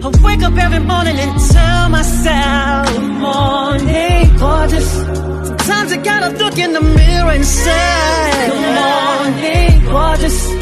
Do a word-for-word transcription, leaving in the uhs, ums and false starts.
I wake up every morning and tell myself, good morning, gorgeous. Sometimes I gotta look in the mirror and say, good morning, gorgeous.